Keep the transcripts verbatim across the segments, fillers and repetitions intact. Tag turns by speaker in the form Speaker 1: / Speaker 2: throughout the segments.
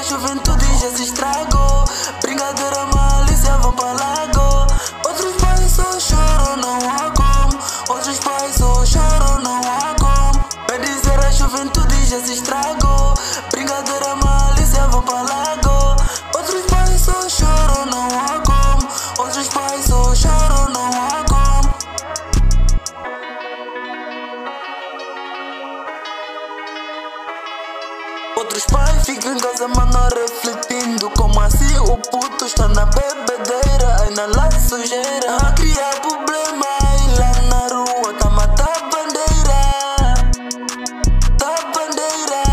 Speaker 1: juventude já se estragou. Brincadeira, malícia, vão pra lago. Outros pais só choram, não há como. Outros pais só choram, não há como. Vai dizer a juventude já se estragou. Brincadeira, malícia, vão pra lago. Outros pais só choram, não há como. Outros pais só choram, não há como. Outros pais ficam em casa, mano, refletindo. Como assim o puto está na bebedeira, aí na lá sujeira, a criar problema, e lá na rua tá matar bandeira. Tá bandeira.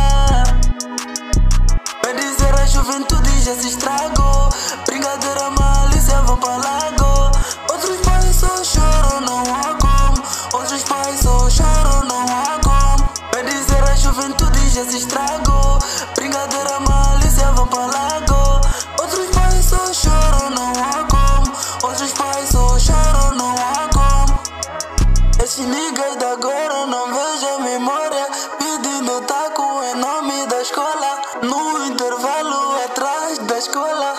Speaker 1: Vai dizer a juventude já se estragou. Brincadeira, malícia, vão pra lago. Outros pais só choram, não há como. Outros pais só choram, não há como. Vai dizer a juventude já se estragou. Brincadeira, malícia, vão pra lago. Outros pais só choram, não há como. Outros pais só choram, não há como. Esses niggas de agora não vejo a memória, pedindo taco em nome da escola, no intervalo atrás da escola.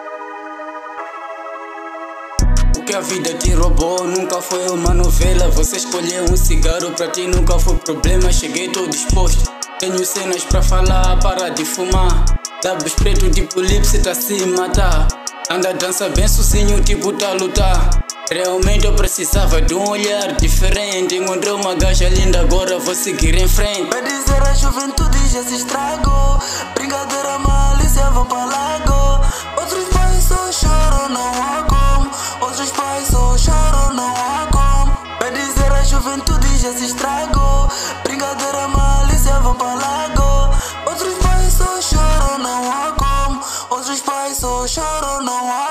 Speaker 2: O que a vida te roubou nunca foi uma novela. Você escolheu um cigarro, pra ti nunca foi problema. Cheguei todo disposto, tenho cenas pra falar, para de fumar. Lábios pretos tipo lips, tá se matar. Anda dança bem sozinho, tipo tá a lutar. Realmente eu precisava de um olhar diferente. Encontrei uma gaja linda, agora vou seguir em frente.
Speaker 1: Vai dizer a juventude já se estragou. Brincadeira, malícia, vão pra lago. Outros pais só choram, não há como. Outros pais só choram, não há como. Vai dizer a juventude já se estragou. Brincadeira, malícia, vão pra lago. Outros pais só choram, não há como. Outros pais só choram, não há